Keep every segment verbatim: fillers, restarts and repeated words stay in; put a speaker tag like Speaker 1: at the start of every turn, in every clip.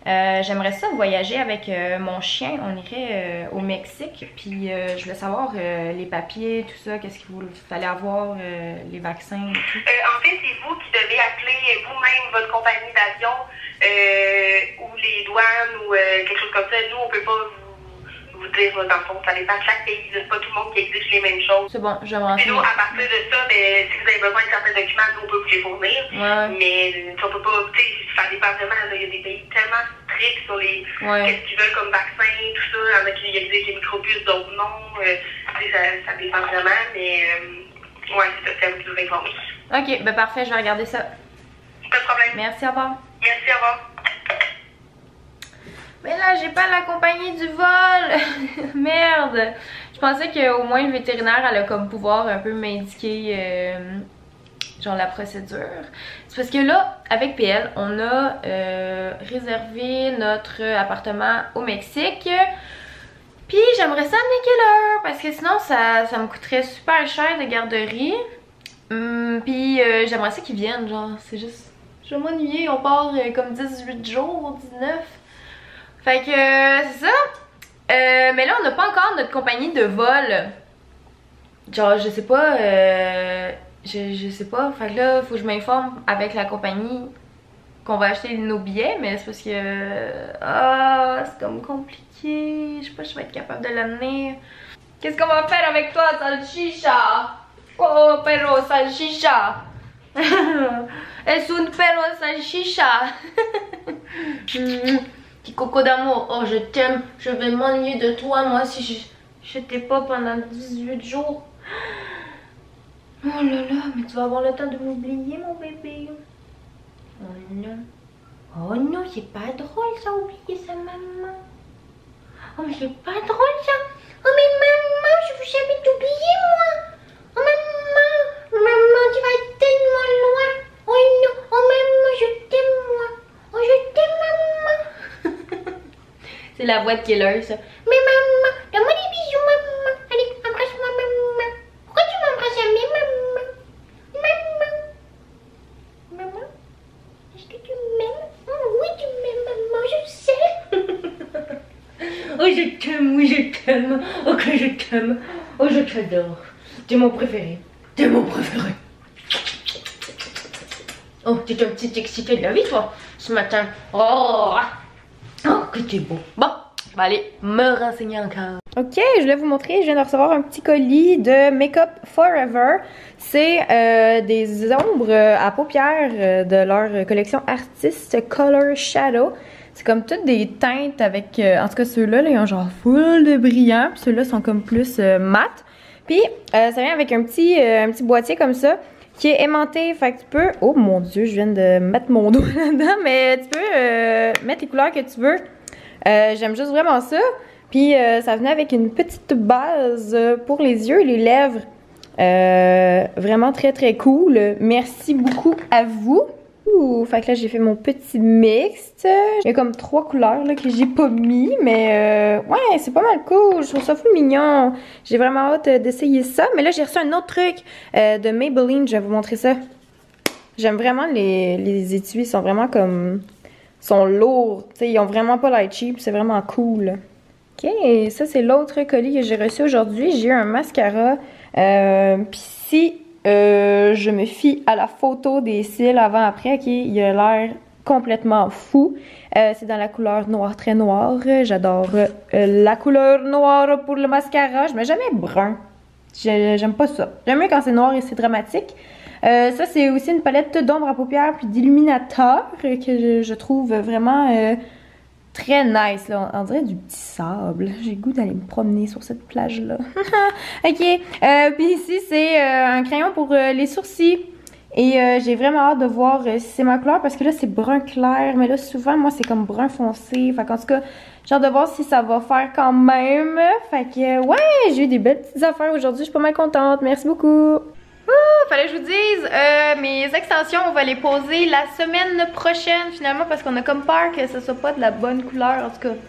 Speaker 1: Euh, J'aimerais ça voyager avec euh, mon chien. On irait euh, au Mexique. Puis euh, je voulais savoir euh, les papiers, tout ça, qu'est-ce qu'il fallait avoir, euh, les vaccins et tout.
Speaker 2: Euh, en fait, c'est vous qui devez appeler vous-même votre compagnie d'avion euh, ou les douanes ou euh, quelque chose comme ça. Nous, on peut pas vous, vous dire, dans le fond, ça dépend de chaque pays. C'est pas tout le monde qui exige les mêmes choses.
Speaker 1: C'est bon, je vais me renseigner.
Speaker 2: Puis nous, à partir de ça, ben, si vous avez besoin de certains documents, nous, on peut vous les fournir.
Speaker 1: Ouais. Mais
Speaker 2: on peut pas, tu sais, ça dépend vraiment. Il y a des pays tellement stricts sur les
Speaker 1: ouais.
Speaker 2: qu'est-ce qu'ils veulent comme vaccin, tout ça. Il y en a qui exigent les micropuces, d'autres non. Euh, ça, ça dépend vraiment, mais euh, ouais, c'est ça, c'est à vous de vous informer.
Speaker 1: Ok, ben parfait, je vais regarder ça.
Speaker 2: Pas de problème.
Speaker 1: Merci, au revoir.
Speaker 2: Merci, au revoir.
Speaker 1: Mais là, j'ai pas la compagnie du vol. Merde. Je pensais qu'au moins le vétérinaire allait comme pouvoir un peu m'indiquer euh, genre la procédure. C'est parce que là, avec P L, on a euh, réservé notre appartement au Mexique. Puis j'aimerais ça amener Keller parce que sinon ça, ça me coûterait super cher de garderie. Hum, puis euh, j'aimerais ça qu'ils viennent, genre c'est juste... Je vais m'ennuyer, on part euh, comme dix-huit jours, dix-neuf. Fait que euh, c'est ça. Euh, mais là on n'a pas encore notre compagnie de vol. Genre je sais pas, euh, je, je sais pas. Fait que là faut que je m'informe avec la compagnie qu'on va acheter nos billets. Mais c'est parce que... Ah, c'est comme compliqué. Je sais pas si je vais être capable de l'amener. Qu'est-ce qu'on va faire avec toi, salchicha? Oh, perro salchicha. Es un perro salchicha. Petit coco d'amour, oh je t'aime, je vais m'ennuyer de toi moi si je j'étais pas pendant dix-huit jours. Oh là là, mais tu vas avoir le temps de m'oublier mon bébé. Oh non, oh non, c'est pas drôle ça, oublier sa maman. Oh mais c'est pas drôle ça. Oh mais maman, je veux jamais t'oublier moi. Oh maman, maman tu vas être tellement loin. Oh non, oh maman je t'aime moi. Oh je t'aime maman. C'est la voix de Keller ça. Mais maman, donne-moi des bisous maman. Allez, embrasse-moi maman. Pourquoi tu m'embrasses jamais maman? Maman? Maman? Est-ce que tu m'aimes? Oh oui tu m'aimes maman, je sais. Oh je t'aime, oui je t'aime. Oh que je t'aime. Oh je t'adore. T'es mon préféré. T'es mon préféré. Oh, t'es un petit excité de la vie toi ce matin. Oh, oh que t'es beau. Bon, je vais aller me renseigner encore. Ok, je voulais vous montrer, je viens de recevoir un petit colis de Makeup Forever. C'est euh, des ombres à paupières euh, de leur collection Artist Color Shadow. C'est comme toutes des teintes avec, euh, en tout cas ceux-là, là, ils ont genre full de brillant. Puis ceux-là sont comme plus euh, mat. Puis euh, ça vient avec un petit, euh, un petit boîtier comme ça qui est aimanté. Fait que tu peux... Oh mon dieu, je viens de mettre mon doigt là-dedans. Mais tu peux euh, mettre les couleurs que tu veux. Euh, J'aime juste vraiment ça. Puis euh, ça venait avec une petite base pour les yeux et les lèvres. Euh, vraiment très très cool. Merci beaucoup à vous. Ouh, fait que là j'ai fait mon petit mix. Il y a comme trois couleurs là, que j'ai pas mis. Mais euh, ouais, c'est pas mal cool. Je trouve ça fou mignon. J'ai vraiment hâte d'essayer ça. Mais là j'ai reçu un autre truc euh, de Maybelline. Je vais vous montrer ça. J'aime vraiment les, les étuis. Ils sont vraiment comme... sont lourds. T'sais, ils ont vraiment pas l'air cheap. C'est vraiment cool. Ok, ça c'est l'autre colis que j'ai reçu aujourd'hui. J'ai eu un mascara. Euh, Puis si euh, je me fie à la photo des cils avant-après, ok, il a l'air complètement fou. Euh, c'est dans la couleur noir très noir. J'adore euh, la couleur noire pour le mascara. Je mets jamais brun. J'aime pas ça. J'aime mieux quand c'est noir et c'est dramatique. Euh, ça c'est aussi une palette d'ombre à paupières puis d'illuminateur que je, je trouve vraiment... Euh, très nice, là. On dirait du petit sable. J'ai le goût d'aller me promener sur cette plage-là. Ok. Euh, Puis ici, c'est euh, un crayon pour euh, les sourcils. Et euh, j'ai vraiment hâte de voir euh, si c'est ma couleur. Parce que là, c'est brun clair. Mais là, souvent, moi, c'est comme brun foncé. Fait qu'en tout cas, j'ai hâte de voir si ça va faire quand même. Fait que, ouais, j'ai eu des belles petites affaires aujourd'hui. Je suis pas mal contente. Merci beaucoup. Ouh, fallait que je vous dise, euh, mes extensions, on va les poser la semaine prochaine finalement parce qu'on a comme peur que ce soit pas de la bonne couleur. En tout cas,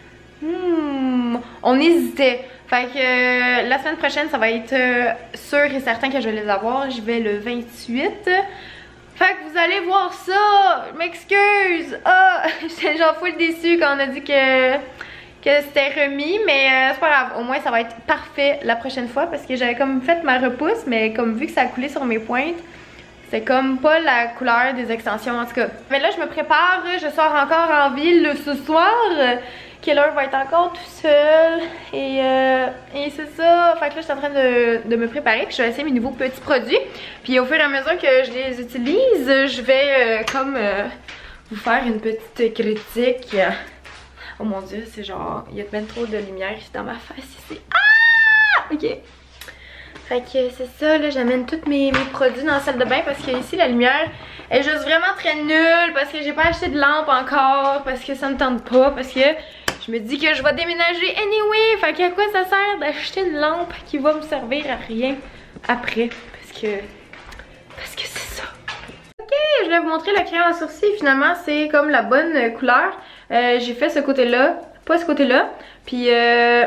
Speaker 1: hmm, on hésitait. Fait que euh, la semaine prochaine, ça va être euh, sûr et certain que je vais les avoir. Je vais le vingt-huit. Fait que vous allez voir ça. je m'excuse. Ah, j'étais genre full déçue quand on a dit que, que c'était remis. Mais euh, c'est pas grave, au moins ça va être parfait la prochaine fois. Parce que j'avais comme fait ma repousse, mais comme vu que ça a coulé sur mes pointes, c'est comme pas la couleur des extensions en tout cas. Mais là je me prépare, je sors encore en ville ce soir. Keller va être encore tout seul. Et, euh, et c'est ça. Fait que là je suis en train de, de me préparer. Puis je vais essayer mes nouveaux petits produits. Puis au fur et à mesure que je les utilise, je vais euh, comme euh, vous faire une petite critique. Oh mon dieu, c'est genre, il y a même trop de lumière ici dans ma face ici. Ah! Ok. Fait que c'est ça, là, j'amène tous mes, mes produits dans la salle de bain parce que ici la lumière est juste vraiment très nulle parce que j'ai pas acheté de lampe encore, parce que ça me tente pas, parce que je me dis que je vais déménager anyway. Fait qu'à quoi ça sert d'acheter une lampe qui va me servir à rien après, parce que parce que c'est ça. Ok, je vais vous montrer la crème à sourcils. Finalement c'est comme la bonne couleur. euh, J'ai fait ce côté là, pas ce côté là. Puis euh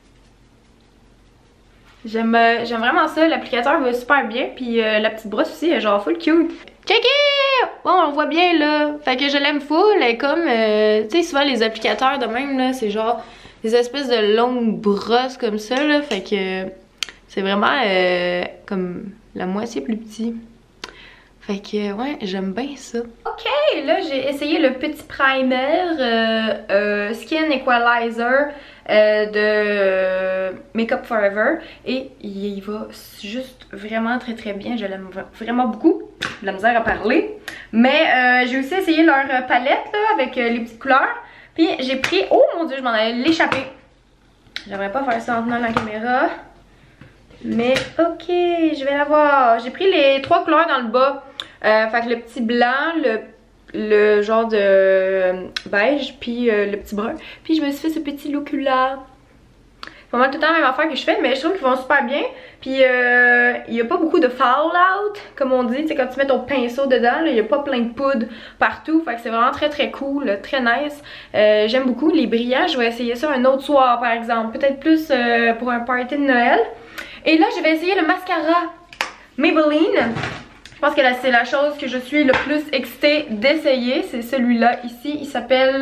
Speaker 1: J'aime euh, j'aime vraiment ça, l'applicateur va super bien, puis euh, la petite brosse aussi est genre full cute. Check it! Bon, on le voit bien là, fait que je l'aime full, elle est comme, euh, tu sais souvent les applicateurs de même là, c'est genre des espèces de longues brosses comme ça là, fait que c'est vraiment euh, comme la moitié plus petit. Fait que ouais, j'aime bien ça. Ok, là j'ai essayé le petit primer euh, euh, Skin Equalizer euh, de euh, Make Up For Ever. Et il va juste vraiment très très bien. Je l'aime vraiment beaucoup. J'ai de la misère à parler. Mais euh, j'ai aussi essayé leur palette là, avec euh, les petites couleurs. Puis j'ai pris... Oh mon dieu, je m'en allais l'échapper. J'aimerais pas faire ça en tenant la caméra. Mais ok, je vais l'avoir. J'ai pris les trois couleurs dans le bas. Euh, fait que le petit blanc, le, le genre de euh, beige, puis euh, le petit brun. Puis je me suis fait ce petit look là. C'est vraiment tout le temps la même affaire que je fais, mais je trouve qu'ils vont super bien. Puis euh, il n'y a pas beaucoup de fallout, comme on dit. Tu sais, quand tu mets ton pinceau dedans, il n'y a pas plein de poudre partout. Fait que c'est vraiment très très cool, très nice. Euh, J'aime beaucoup les brillants. Je vais essayer ça un autre soir par exemple. Peut-être plus euh, pour un party de Noël. Et là, je vais essayer le mascara Maybelline. Je pense que c'est la chose que je suis le plus excitée d'essayer. C'est celui-là ici. Il s'appelle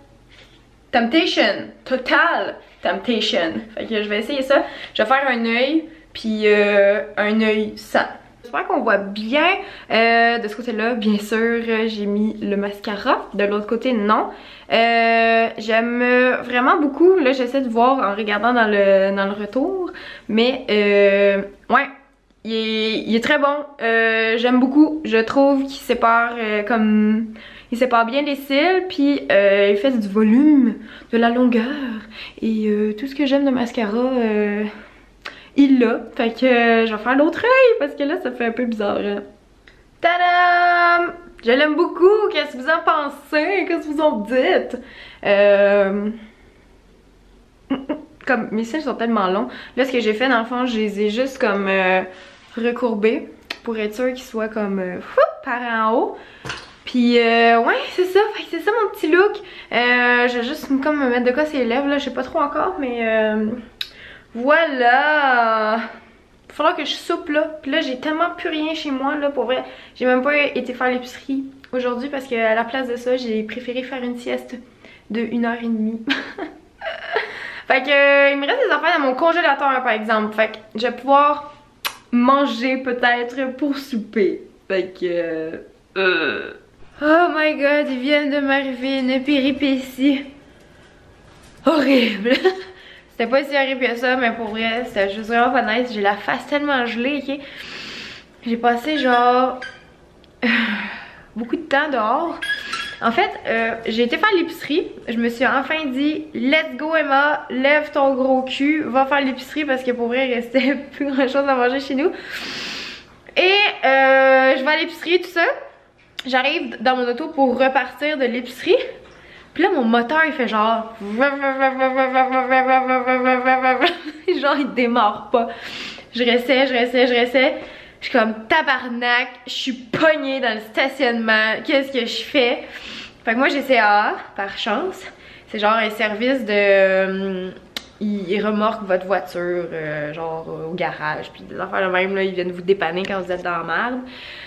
Speaker 1: Temptation. Total Temptation. Fait que je vais essayer ça. Je vais faire un œil, puis euh, un œil sans. J'espère qu'on voit bien. Euh, de ce côté-là, bien sûr, j'ai mis le mascara. De l'autre côté, non. Euh, J'aime vraiment beaucoup. Là, j'essaie de voir en regardant dans le, dans le retour. Mais, euh, ouais. Il est, il est très bon, euh, j'aime beaucoup, je trouve qu'il sépare euh, comme... Il sépare bien les cils, puis euh, il fait du volume, de la longueur, et euh, tout ce que j'aime de mascara, euh, il l'a. Fait que euh, je vais faire l'autre œil, parce que là ça fait un peu bizarre. Hein. Tadam! Je l'aime beaucoup, qu'est-ce que vous en pensez? Qu'est-ce que vous en dites? Euh... Comme mes cils sont tellement longs. Là ce que j'ai fait dans le fond, je les ai juste comme euh, recourbés pour être sûr qu'ils soient comme euh, fou, par en haut. Puis euh, ouais c'est ça, fait que c'est ça mon petit look. euh, Je vais juste comme me mettre de quoi sur les lèvres là, je sais pas trop encore mais euh, voilà. Il va falloir que je soupe là. Puis là j'ai tellement plus rien chez moi là pour vrai. J'ai même pas été faire l'épicerie aujourd'hui parce qu'à la place de ça j'ai préféré faire une sieste de une heure et demie. Fait que euh, il me reste des affaires dans mon congélateur par exemple. Fait que je vais pouvoir manger peut-être pour souper. Fait que... Euh, euh. Oh my god, il vient de m'arriver une péripétie horrible. C'était pas si horrible que ça, mais pour vrai, c'était juste vraiment pas nice. J'ai la face tellement gelée, ok? J'ai passé genre... beaucoup de temps dehors. En fait, euh, j'ai été faire l'épicerie. Je me suis enfin dit, let's go Emma, lève ton gros cul, va faire l'épicerie parce que pour vrai, il restait plus grand chose à manger chez nous. Et euh, je vais à l'épicerie, tout ça. J'arrive dans mon auto pour repartir de l'épicerie. Puis là, mon moteur, il fait genre... genre, il démarre pas. Je restais, je restais, je restais. Je suis comme tabarnak, je suis pognée dans le stationnement, qu'est-ce que je fais? Fait que moi j'ai C A A, par chance. C'est genre un service de... Euh, ils remorquent votre voiture, euh, genre au garage, puis des affaires de même, là, ils viennent vous dépanner quand vous êtes dans la merde.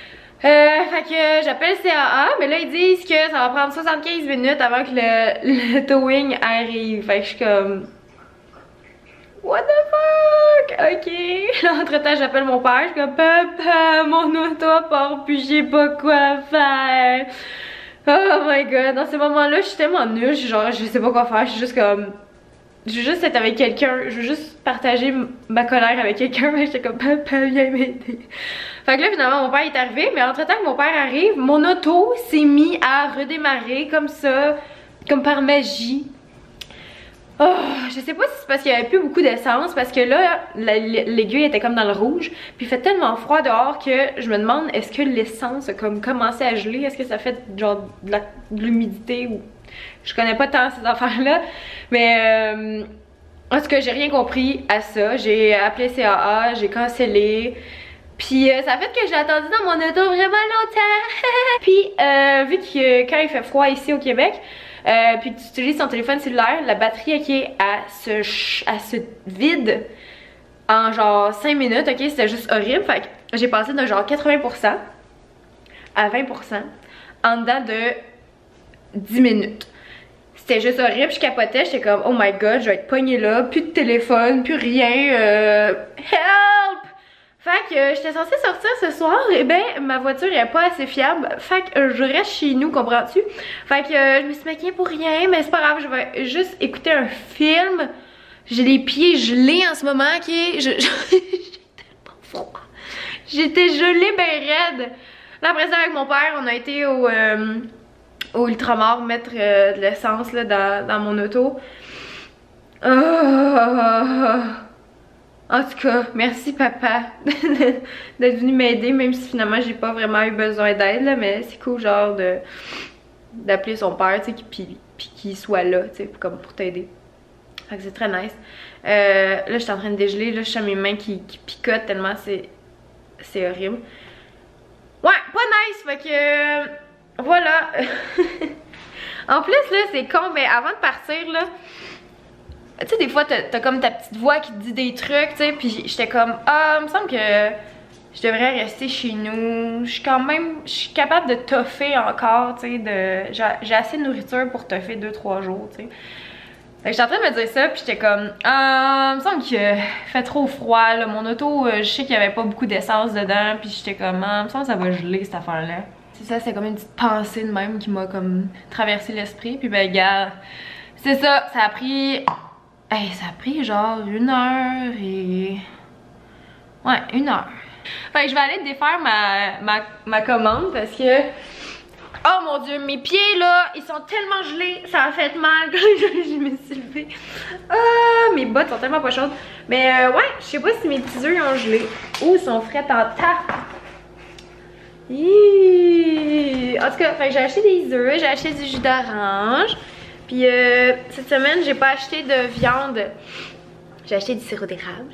Speaker 1: Euh, fait que j'appelle C A A, mais là ils disent que ça va prendre soixante-quinze minutes avant que le, le towing arrive. Fait que je suis comme... What the fuck? Ok. Là, entre temps, j'appelle mon père. Je suis comme, papa, mon auto part, puis j'ai pas quoi faire. Oh my god. Dans ces moments-là, je suis tellement nulle. Genre, je sais pas quoi faire. Je suis juste comme. Je veux juste être avec quelqu'un. Je veux juste partager ma colère avec quelqu'un. Mais j'étais comme, papa, viens m'aider. Fait que là, finalement, mon père est arrivé. Mais entre temps que mon père arrive, mon auto s'est mis à redémarrer comme ça, comme par magie. Oh, je sais pas si c'est parce qu'il y avait plus beaucoup d'essence, parce que là, l'aiguille était comme dans le rouge, puis il fait tellement froid dehors que je me demande est-ce que l'essence a comme commencé à geler, est-ce que ça fait genre de l'humidité ou... Je connais pas tant ces affaires-là, mais euh, en tout cas, j'ai rien compris à ça. J'ai appelé C A A, j'ai cancellé, puis euh, ça a fait que j'ai attendu dans mon auto vraiment longtemps. Puis euh, vu que quand il fait froid ici au Québec, Euh, puis tu utilises ton téléphone cellulaire, la batterie ok, elle se, elle se vide en genre cinq minutes, ok, c'était juste horrible. Fait que j'ai passé de genre quatre-vingts pour cent à vingt pour cent en dedans de dix minutes. C'était juste horrible, je capotais, j'étais comme oh my god, je vais être pognée là, plus de téléphone, plus rien, euh, help! Fait que euh, j'étais censée sortir ce soir, et ben ma voiture est pas assez fiable. Fait que euh, je reste chez nous, comprends-tu? Fait que euh, je me suis maquillée pour rien, mais c'est pas grave, je vais juste écouter un film. J'ai les pieds gelés en ce moment, ok? Je, je, j'étais pas fort. J'étais gelée ben raide. Là après ça avec mon père, on a été au, euh, au Ultramar mettre euh, de l'essence là dans, dans mon auto. Oh. En tout cas, merci papa d'être venu m'aider, même si finalement j'ai pas vraiment eu besoin d'aide, mais c'est cool genre de d'appeler son père, tu sais, puis, puis qu'il soit là, tu sais, comme pour t'aider. Fait que c'est très nice. Euh, là, je suis en train de dégeler, là, je sens mes mains qui, qui picotent tellement c'est c'est horrible. Ouais, pas nice, fait que euh, voilà. En plus, là, c'est con, mais avant de partir, là, tu sais, des fois, t'as t'as comme ta petite voix qui te dit des trucs, tu sais, puis j'étais comme, ah, il me semble que je devrais rester chez nous. Je suis quand même, je suis capable de toffer encore, tu sais, de... j'ai assez de nourriture pour toffer deux trois jours, tu sais. Fait que j'étais en train de me dire ça, puis j'étais comme, ah, il me semble qu'il fait trop froid, là. Mon auto, je sais qu'il y avait pas beaucoup d'essence dedans, puis j'étais comme, ah, il me semble que ça va geler, cette affaire-là. C'est ça, c'est comme une petite pensée de même qui m'a comme traversé l'esprit, puis ben, gars, c'est ça, ça a pris... Hey, ça a pris genre une heure et... Ouais, une heure. Fait que je vais aller défaire ma, ma, ma commande parce que... Oh mon dieu, mes pieds là, ils sont tellement gelés, ça a fait mal quand je me suis levée. Ah, mes bottes sont tellement pas chaudes. Mais euh, ouais, je sais pas si mes petits œufs ont gelé. Ou sont frais en tas. Hiii. En tout cas, j'ai acheté des œufs, j'ai acheté du jus d'orange. Puis euh, cette semaine, j'ai pas acheté de viande. J'ai acheté du sirop d'érable.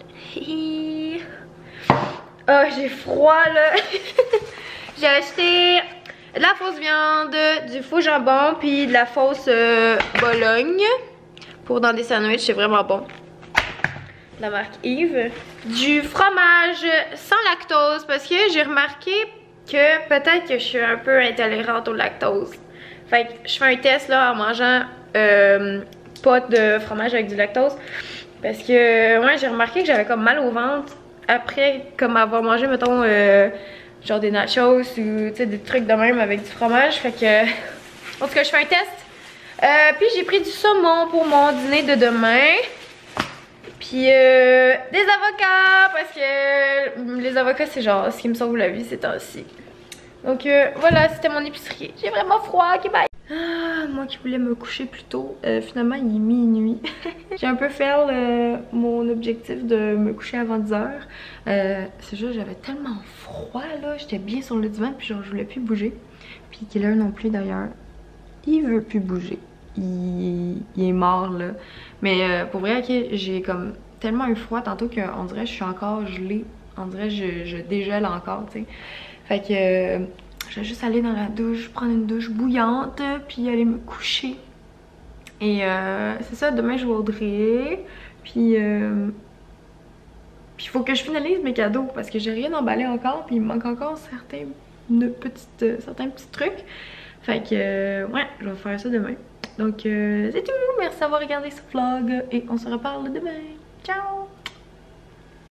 Speaker 1: Oh, j'ai froid là. J'ai acheté de la fausse viande, du faux jambon, puis de la fausse euh, Bologne. Pour dans des sandwichs, c'est vraiment bon. De la marque Yves. Du fromage sans lactose, parce que j'ai remarqué que peut-être que je suis un peu intolérante au lactose. Fait que je fais un test là en mangeant euh, pas de fromage avec du lactose. Parce que ouais, j'ai remarqué que j'avais comme mal au ventre après comme avoir mangé mettons euh, genre des nachos ou tu sais des trucs de même avec du fromage. Fait que en tout cas je fais un test. Euh, puis j'ai pris du saumon pour mon dîner de demain. Puis euh, des avocats parce que les avocats c'est genre ce qui me sauve la vie ces temps-ci. Donc euh, voilà, c'était mon épicerie. J'ai vraiment froid, ok bye. Ah, moi qui voulais me coucher plus tôt, euh, finalement il est minuit. J'ai un peu fait euh, mon objectif de me coucher avant dix heures. Euh, c'est juste j'avais tellement froid là, j'étais bien sur le divan puis genre je voulais plus bouger. Puis Killer non plus d'ailleurs, il veut plus bouger. Il, il est mort là. Mais euh, pour vrai, ok, j'ai comme tellement eu froid tantôt qu'on dirait que je suis encore gelée. On dirait que je, je dégèle encore, tu sais. Fait que euh, je vais juste aller dans la douche, prendre une douche bouillante, puis aller me coucher. Et euh, c'est ça, demain je vais au Dré. Puis euh, puis il faut que je finalise mes cadeaux parce que j'ai rien emballé encore, puis il me manque encore certains une petite, euh, certains petits trucs. Fait que, euh, ouais, je vais faire ça demain. Donc, euh, c'est tout. Merci d'avoir regardé ce vlog et on se reparle demain. Ciao!